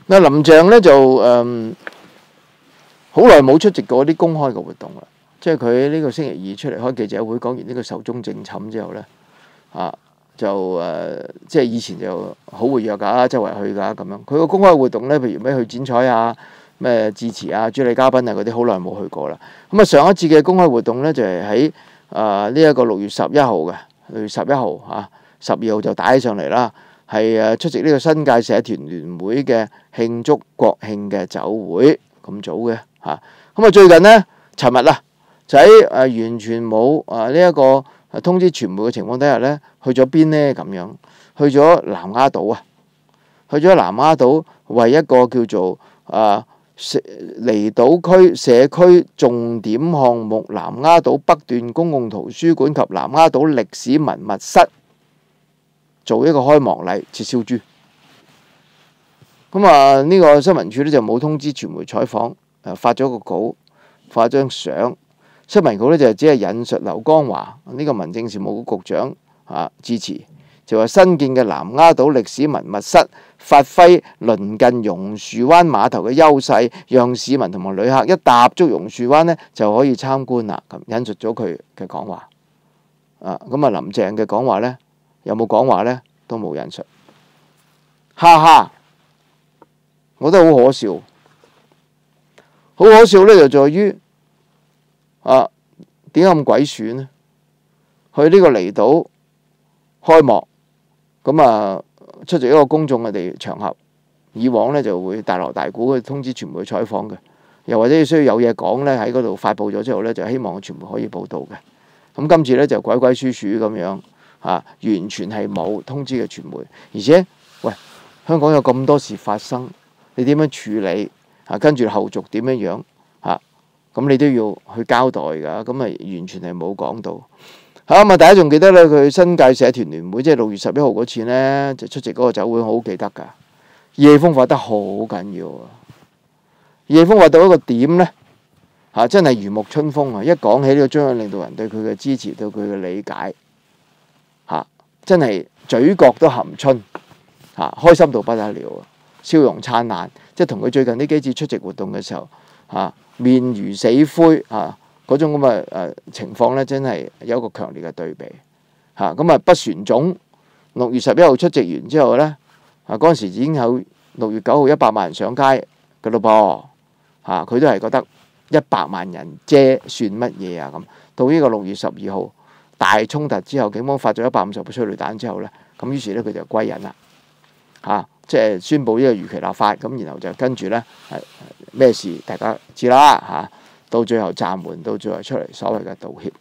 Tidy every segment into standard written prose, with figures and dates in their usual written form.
嗱，林鄭咧就好耐冇出席過啲公開嘅活動啦。即係佢呢個星期二出嚟開記者會，講完呢個壽終正寢之後咧，就即係以前就好活躍㗎，周圍去㗎咁樣。佢個公開活動咧，譬如咩去剪彩啊、咩致辭啊、主禮嘉賓啊嗰啲，好耐冇去過啦。咁啊，上一次嘅公開活動咧就係喺呢一個6月11號嘅6月11號12號就打起上嚟啦。係出席呢個新界社團聯會嘅慶祝國慶嘅酒會，咁早嘅嚇。咁最近呢，尋日就喺完全冇呢一個通知傳媒嘅情況底下呢，去咗邊呢？咁樣去咗南丫島去咗南丫島為一個叫做離島區社區重點項目南丫島北段公共圖書館及南丫島歷史文物室做一個開幕禮，切燒豬。咁呢個新聞處咧就冇通知傳媒採訪，發咗個稿，發咗張相。新聞稿咧就只係引述劉江華呢個民政事務局局長致辭，就話新建嘅南丫島歷史文物室發揮鄰近榕樹灣碼頭嘅優勢，讓市民同埋旅客一踏足榕樹灣呢就可以參觀啦。咁引述咗佢嘅講話。林鄭嘅講話呢？有冇講話呢？都冇引述，哈哈！我覺得好可笑，好可笑呢，就在於點解咁鬼鼠呢？去呢個離島開幕，出席一個公眾嘅場合，以往呢就會大鑼大鼓去通知傳媒採訪嘅，又或者需要有嘢講呢，喺嗰度發布咗之後呢，就希望傳媒可以報導嘅。咁今次呢，就鬼鬼祟祟咁樣。完全係冇通知嘅傳媒，而且香港有咁多事發生，你點樣處理跟住後續點樣咁你都要去交代㗎，咁完全係冇講到。大家仲記得咧，佢新界社團聯會即係6月11號嗰次呢，就出席嗰個酒會，我好記得㗎。意氣風發得好緊要意氣風發到一個點呢，真係如沐春風一講起呢個中央領導人對佢嘅支持，對佢嘅理解。真係嘴角都含春，開心到不得了，笑容燦爛。即係同佢最近呢幾次出席活動嘅時候，面如死灰嗰種咁嘅情況呢，真係有一個強烈嘅對比。不旋踵6月11號出席完之後呢，嗰陣時已經有6月9號100萬人上街嘅咯噃，佢都係覺得100萬人啫算乜嘢咁。到呢個6月12號。大衝突之後，警方發咗150個催淚彈之後呢，咁於是呢，佢就歸隱啦，即係宣布呢個如期立法，咁然後就跟住呢，咩事大家知啦，到最後暫緩，到最後出嚟所謂嘅道歉。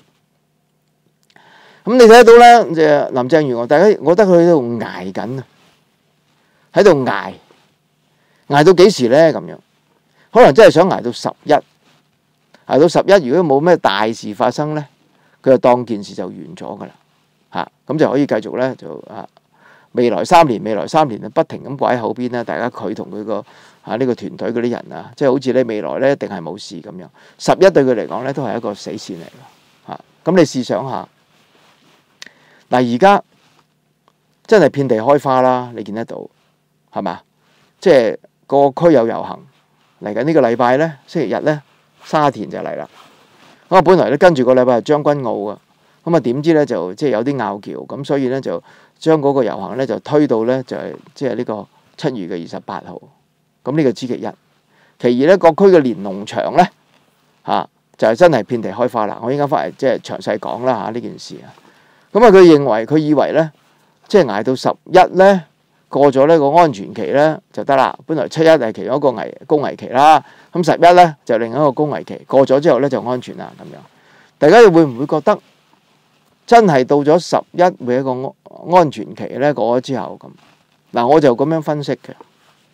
咁你睇得到呢，林鄭月娥，大家我覺得佢喺度捱緊喺度捱到幾時呢？咁樣可能真係想捱到11，捱到11，如果冇咩大事發生呢，佢就當件事就完咗㗎啦，咁就可以繼續咧就未來3年不停咁掛喺口邊啦。大家佢同佢個呢個團隊嗰啲人即係好似咧未來咧一定係冇事咁樣。11對佢嚟講咧都係一個死線嚟㗎，咁你試想下，而家真係遍地開花啦，你見得到係嘛？即係個區有遊行嚟緊呢個禮拜咧，星期日咧沙田就嚟啦。咁本來咧跟住個禮拜係將軍澳嘅，咁點知咧就即係有啲拗撬，咁所以咧就將嗰個遊行咧就推到咧就係即係呢個7月嘅28號。咁呢個知其一。其二咧，各區嘅連儂牆咧就係真係遍地開花啦。我應該翻嚟即係詳細講啦呢件事。佢以為咧即係捱到11咧過咗呢個安全期咧就得啦。本來7-1係其中一個高危期啦。咁11咧就另一個高危期，過咗之後咧就安全啦咁樣。大家會唔會覺得真係到咗11會一個安全期咧過咗之後咁？我就咁樣分析嘅。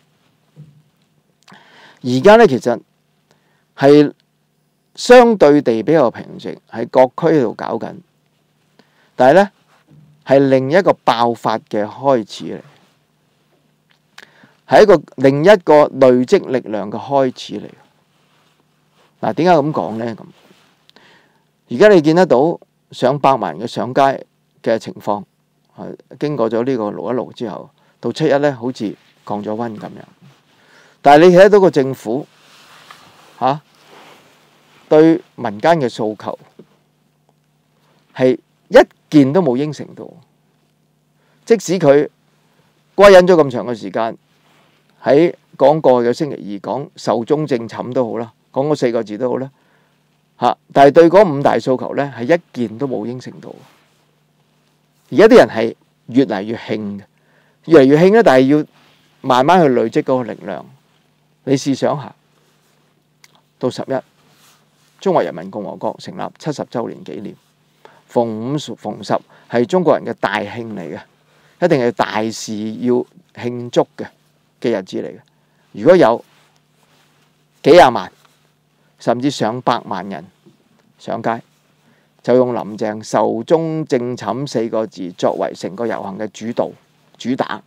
而家咧其實係相對地比較平靜，喺各區喺度搞緊，但係咧係另一個爆發嘅開始嚟。係另一個累積力量嘅開始嚟。點解咁講呢？而家你見得到上百萬人嘅上街嘅情況，經過咗呢個6.16之後，到7.1呢好似降咗溫咁樣。 但係你睇得到個政府對民間嘅訴求係一件都冇應承到，即使佢歸隱咗咁長嘅時間，喺講過去嘅星期二講壽終正寢都好啦，講嗰4個字都好啦，但係對嗰5大訴求呢，係一件都冇應承到。而家啲人係越嚟越興嘅，越嚟越興咧，但係要慢慢去累積嗰個力量。你試想下，到11，中華人民共和國成立70週年紀念，逢5逢10係中國人嘅大慶嚟嘅，一定係大事要慶祝嘅日子嚟嘅。如果有幾廿萬甚至上百萬人上街，就用林鄭壽終正寢4個字作為成個遊行嘅主打。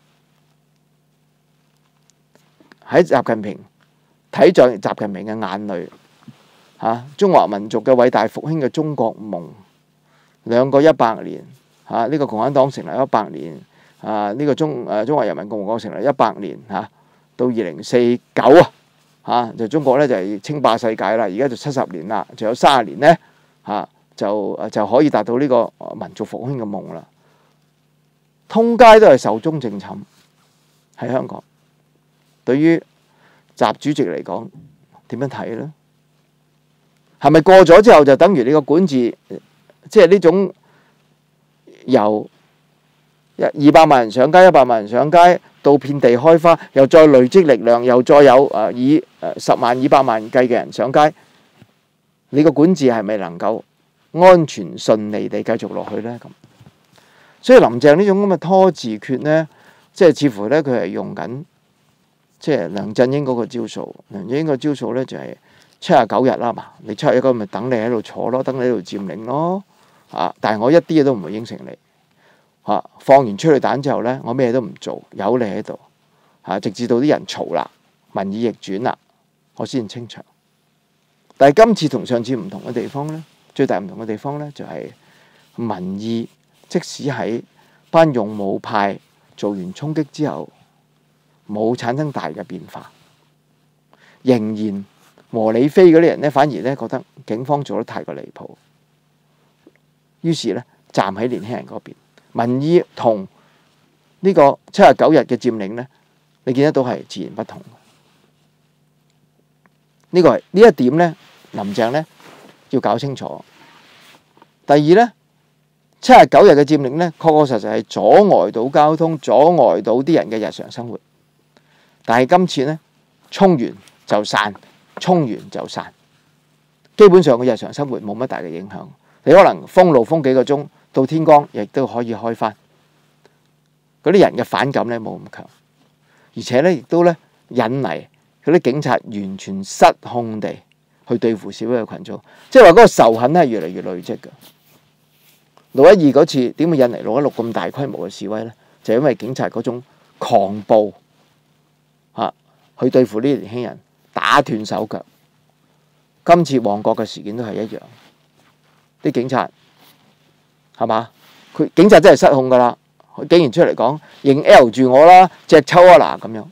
喺習近平睇在習近平嘅眼淚，中華民族嘅偉大復興嘅中國夢，2個100年，呢個共產黨成立100年，呢個中華人民共和國成立100年，到2049就中國咧就係稱霸世界啦。而家就70年啦，仲有30年呢，就可以達到呢個民族復興嘅夢啦。通街都係壽終正寢喺香港。對於習主席嚟講，點樣睇呢？係咪過咗之後就等於你個管治，即係呢種由200萬人上街、100萬人上街，到遍地開花，又再累積力量，又再有以10萬、200萬計嘅人上街，你個管治係咪能夠安全順利地繼續落去呢？咁，所以林鄭呢種咁嘅拖字訣呢，即係似乎呢，佢係用緊即係梁振英嗰個招數。梁振英個招數呢，就係79日啦嘛，你71嗰咪等你喺度坐咯，等你喺度佔領咯。但係我一啲嘢都唔會應承你。放完催淚彈之後呢，我咩都唔做，有你喺度。直至到啲人嘈啦，民意逆轉啦，我先清場。但係今次同上次唔同嘅地方呢，最大唔同嘅地方呢，就係民意，即使喺班勇武派做完衝擊之後，冇產生大嘅變化，仍然和理非嗰啲人呢，反而呢覺得警方做得太過離譜，於是呢，站喺年輕人嗰邊。民意同呢個79日嘅佔領呢，你見得到係自然不同。呢一點呢，林鄭呢要搞清楚。第二呢，79日嘅佔領呢，確確實實係阻礙到交通，阻礙到啲人嘅日常生活。但係今次呢，衝完就散，衝完就散，基本上嘅日常生活冇乜大嘅影響。你可能封路封幾個鐘，到天光亦都可以開返。嗰啲人嘅反感呢冇咁強，而且呢亦都呢引嚟嗰啲警察完全失控地去對付示威嘅群眾，即係話嗰個仇恨呢係越嚟越累積嘅。612嗰次點會引嚟616咁大規模嘅示威呢？就因為警察嗰種狂暴去對付呢啲年輕人，打斷手腳。今次旺角嘅事件都係一樣，啲警察係嘛？警察真係失控㗎啦！佢竟然出嚟講認 L 住我啦，隻抽啊嗱咁樣。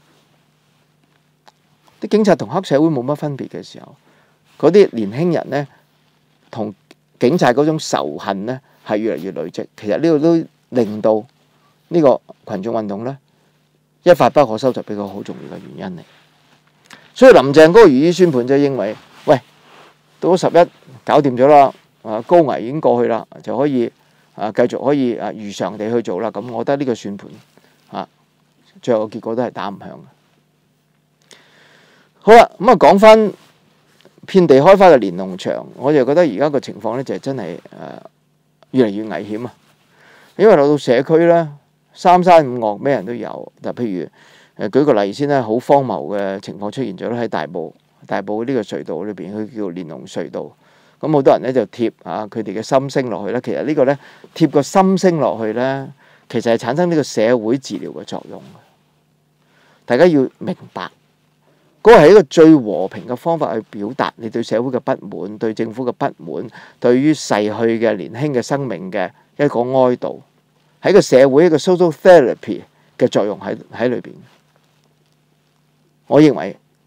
啲警察同黑社會冇乜分別嘅時候，嗰啲年輕人呢，同警察嗰種仇恨呢係越嚟越累積。其實呢個都令到呢個群眾運動呢一發不可收拾，比較好重要嘅原因嚟。所以林鄭嗰個如意算盤就認為，喂，到咗11搞掂咗啦，高危已經過去啦，就可以繼續可以如常地去做啦。咁我覺得呢個算盤最後嘅結果都係打唔響嘅。好啦，咁講翻遍地開花嘅連儂牆，我就覺得而家個情況呢，就係真係越嚟越危險啊！因為落到社區呢，三山五岳咩人都有。就譬如舉個例先啦，好荒謬嘅情況出現咗喺大埔呢個隧道裏邊，佢叫連儂隧道。咁好多人呢就貼佢哋嘅心聲落去啦。其實呢個呢，貼個心聲落去呢，其實係產生呢個社會治療嘅作用。大家要明白，嗰個係一個最和平嘅方法去表達你對社會嘅不滿、對政府嘅不滿、對於逝去嘅年輕嘅生命嘅一個哀悼，喺個社會一個 social therapy 嘅作用喺裏邊。我認為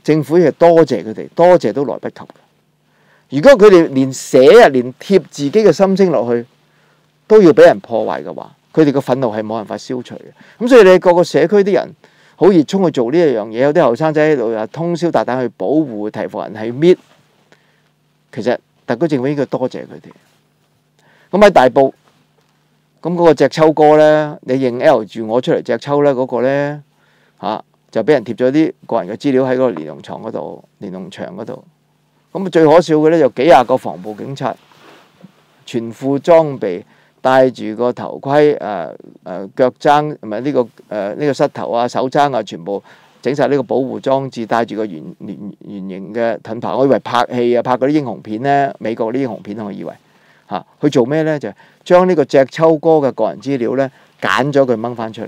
政府係多謝佢哋，多謝都來不及。如果佢哋連寫啊，連貼自己嘅心聲落去，都要俾人破壞嘅話，佢哋嘅憤怒係冇辦法消除嘅。咁所以你個個社區啲人好熱衷去做呢一樣嘢，有啲後生仔喺度又通宵達旦去保護提防人係搣。其實特區政府應該多謝佢哋。咁喺大埔，咁嗰個隻抽哥咧，你認 L 住我出嚟隻抽咧，嗰個咧就俾人貼咗啲個人嘅資料喺嗰個連儂牆嗰度，連儂牆嗰度。咁最可笑嘅咧，就幾廿個防暴警察，全副裝備，戴住個頭盔，腳踭唔係呢個膝頭啊、手踭啊，全部整晒呢個保護裝置，戴住個圓形嘅盾牌。我以為拍戲啊，拍嗰啲英雄片咧，美國啲英雄片，我以為去做咩咧？就將呢個隻抽哥嘅個人資料咧，揀咗佢掹翻出嚟。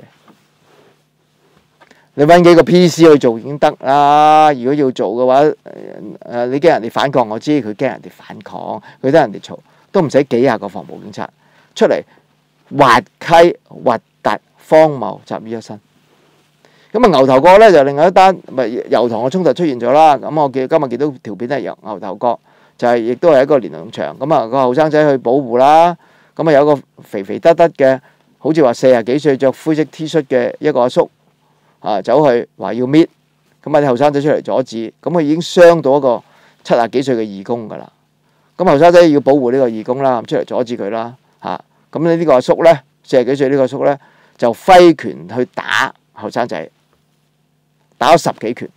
你揾幾個 PC 去做已經得啦。如果要做嘅話，你驚人哋反抗，我知佢驚人哋反抗，佢得人哋嘈，都唔使幾廿個防暴警察出嚟，滑稽、核突、荒謬集於一身。咁啊，牛頭角咧就另外一單，咪油塘嘅衝突出現咗啦。咁我今日見到條片係由牛頭角，就係亦都係一個連儂牆。咁啊，個後生仔去保護啦。咁啊，有個肥肥得得嘅，好似話40幾歲，着灰色 T 恤嘅一個阿叔。走去話要搣，咁啲後生仔出嚟阻止，咁佢已經傷到一個70幾歲嘅義工㗎啦。咁後生仔要保護呢個義工啦，出嚟阻止佢啦。咁呢個阿叔咧，40幾歲呢個阿叔咧，就揮拳去打後生仔，打咗10幾拳。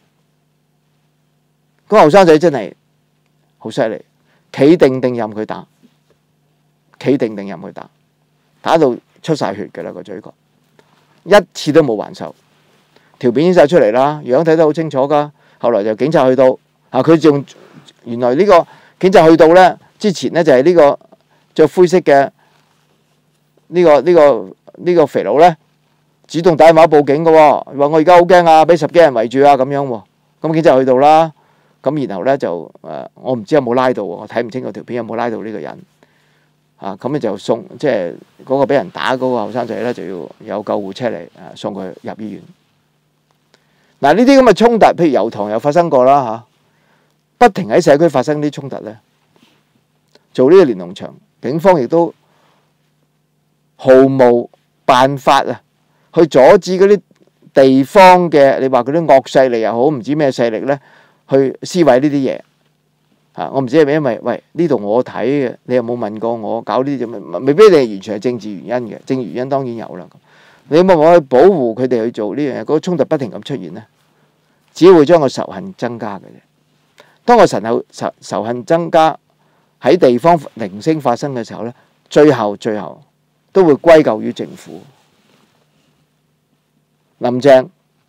咁後生仔真係好犀利，企定定任佢打，企定定任佢打，打到出晒血㗎啦個嘴角，一次都冇還手。條片影晒出嚟啦，樣睇得好清楚噶。後來就警察去到，佢仲原來呢個警察去到咧之前咧就係呢個着灰色嘅呢個肥佬咧，主動打電話報警嘅喎，話我而家好驚啊，俾10幾人圍住啊咁樣喎。咁警察去到啦，咁然後咧就我唔知有冇拉到喎，我睇唔清個條片有冇拉到呢個人。咁你就送即係嗰個俾人打嗰個後生仔咧，就要有救護車嚟送佢入醫院。嗱，呢啲咁嘅衝突，譬如油塘又發生過啦，不停喺社區發生啲衝突咧，做呢個連儂牆，警方亦都毫無辦法去阻止嗰啲地方嘅，你話嗰啲惡勢力又好，唔知咩勢力咧，去撕毀呢啲嘢。我唔知係咪因為喂呢度我睇嘅，你有冇問過我搞呢啲咁？未必你係完全係政治原因嘅，政治原因當然有啦。你有冇話去保護佢哋去做呢樣嘢？嗰個衝突不停咁出現呢，只會將個仇恨增加嘅啫。當個仇恨增加喺地方零星發生嘅時候呢，最後都會歸咎於政府。林鄭，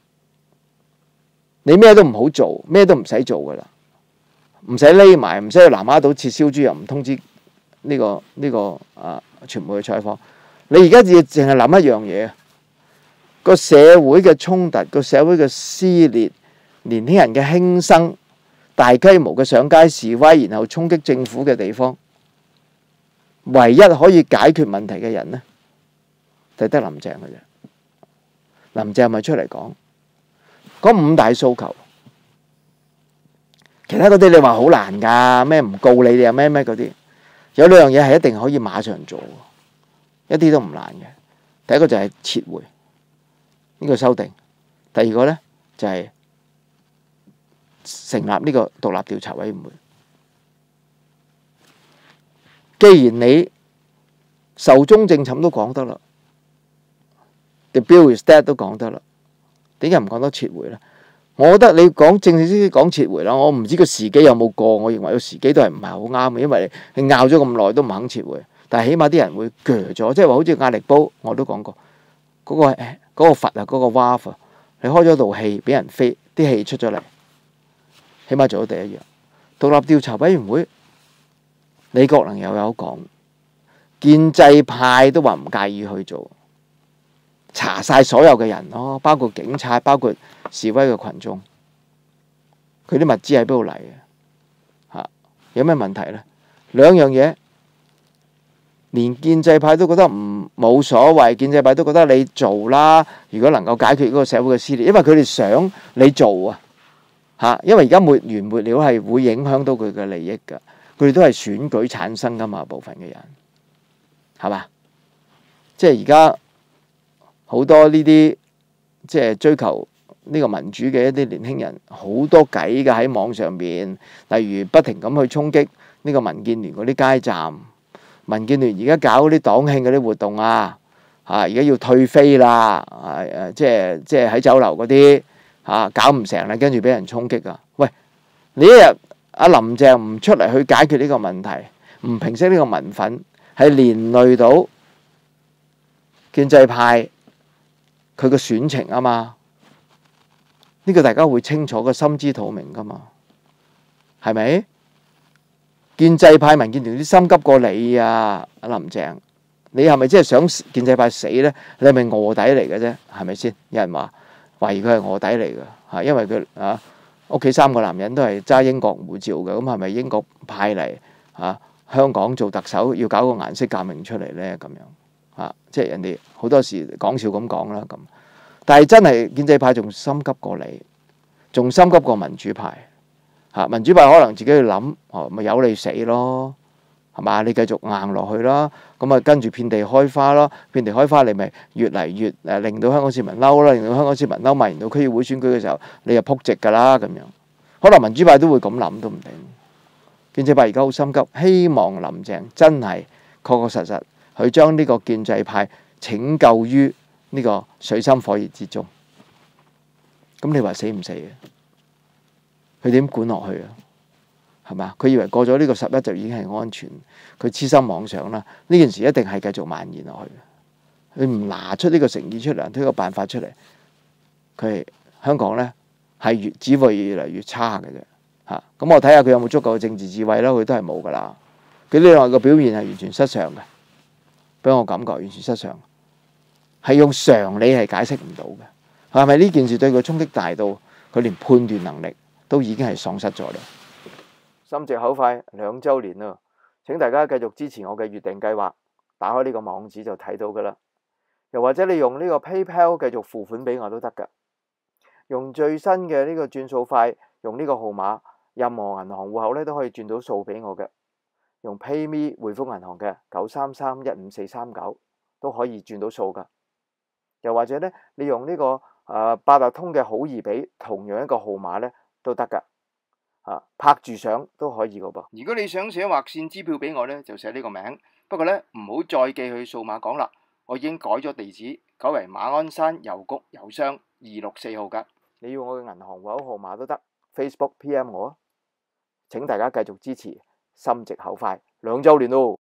你咩都唔好做，咩都唔使做噶啦，唔使匿埋，唔使去南丫島切燒豬，又唔通知呢個傳媒去採訪。你而家要淨係諗一樣嘢，個社會嘅衝突，個社會嘅撕裂，年輕人嘅輕生，大規模嘅上街示威，然後衝擊政府嘅地方，唯一可以解決問題嘅人呢，就得林鄭嘅啫。林鄭咪出嚟講嗰5大訴求，其他嗰啲你話好難㗎，咩唔告你哋啊咩嗰啲，有2樣嘢係一定可以馬上做，一啲都唔難嘅。第一個就係撤回呢個修訂，第二個呢，就係成立呢個獨立調查委員會。既然你壽終正寢都講得啦，The bill is dead 都講得啦，點解唔講得撤回呢？我覺得你講正正式式講撤回啦，我唔知個時機有冇過，我認為個時機都係唔係好啱嘅，因為你拗咗咁耐都唔肯撤回，但係起碼啲人會鋸咗，即係話好似壓力煲，我都講過嗰個閥啊，嗰個 valve，你開咗道氣俾人飛，啲氣出咗嚟，起碼做到第一樣。獨立調查委員會，李國能又有講，建制派都話唔介意去做，查晒所有嘅人咯，包括警察，包括示威嘅群眾，佢啲物資喺邊度嚟嘅？有咩問題呢？2樣嘢，連建制派都覺得冇所謂，建制派都覺得你做啦。如果能夠解決嗰個社會嘅撕裂，因為佢哋想你做啊， 嚇，因為而家沒完沒了係會影響到佢嘅利益㗎。佢哋都係選舉產生㗎嘛，部分嘅人係嘛？即係而家好多呢啲即係追求呢個民主嘅一啲年輕人，好多計㗎喺網上邊，例如不停咁去衝擊呢個民建聯嗰啲街站。民建聯而家搞嗰啲黨慶嗰啲活動啊，而家要退飛啦，即係喺酒樓嗰啲搞唔成啦，跟住俾人衝擊啊！喂，你一日阿林鄭唔出嚟去解決呢個問題，唔平息呢個民憤，係連累到建制派佢個選情啊嘛，呢個大家會清楚嘅，心知肚明噶嘛，係咪？建制派民建聯啲心急過你啊，阿林鄭，你係咪真係想建制派死呢？你係咪臥底嚟嘅啫？係咪先？有人話懷疑佢係臥底嚟嘅，因為佢屋企3個男人都係揸英國護照嘅，咁係咪英國派嚟香港做特首要搞個顏色革命出嚟呢？咁樣即係人哋好多時講笑咁講啦咁，但係真係建制派仲心急過你，仲心急過民主派。民主派可能自己去諗，咪由你死咯，係嘛？你繼續硬落去啦，咁跟住遍地開花咯，遍地開花你咪越嚟越令到香港市民嬲啦，令到香港市民嬲，蔓延到區議會選舉嘅時候，你就撲直㗎啦咁樣。可能民主派都會咁諗都唔定。建制派而家好心急，希望林鄭真係確確實實去將呢個建制派拯救於呢個水深火熱之中。咁你話死唔死啊？佢點管落去啊？係嘛？佢以為過咗呢個11就已經係安全，佢痴心妄想啦。呢件事一定係繼續蔓延落去。佢唔拿出呢個誠意出嚟，推個辦法出嚟，香港呢係只會越嚟越差嘅啫。咁我睇下佢有冇足夠嘅政治智慧啦。佢都係冇噶啦。佢呢兩個表現係完全失常嘅，俾我感覺完全失常，係用常理係解釋唔到嘅。係咪呢件事對佢衝擊大到佢連判斷能力都已經係喪失咗啦？心直口快2週年啦，請大家繼續支持我嘅月訂計劃，打開呢個網址就睇到噶啦。又或者你用呢個 PayPal 繼續付款俾我都得噶。用最新嘅呢個轉數快，用呢個號碼，任何銀行戶口咧都可以轉到數俾我嘅。用 PayMe 匯豐銀行嘅933-15439都可以轉到數噶。又或者咧，你用呢個八達通嘅好易俾，同樣一個號碼咧都得噶。拍住相都可以噶噃。如果你想寫劃線支票俾我咧，就寫呢個名。不過咧，唔好再寄去數碼港啦，我已經改咗地址，改為馬鞍山郵局郵箱264號噶。你要我嘅銀行戶口號碼都得 ，Facebook PM 我啊。請大家繼續支持，心直口快2週年咯。